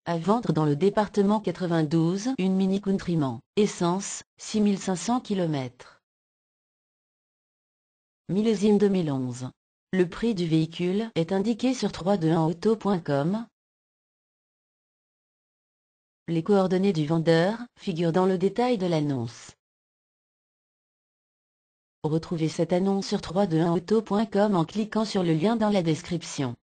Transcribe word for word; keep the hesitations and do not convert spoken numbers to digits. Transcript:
À vendre dans le département quatre-vingt-douze, une Mini Countryman, essence, six mille cinq cents kilomètres. Millésime deux mille onze. Le prix du véhicule est indiqué sur trois cent vingt auto point com. Les coordonnées du vendeur figurent dans le détail de l'annonce. Retrouvez cette annonce sur trois cent vingt auto point com en cliquant sur le lien dans la description.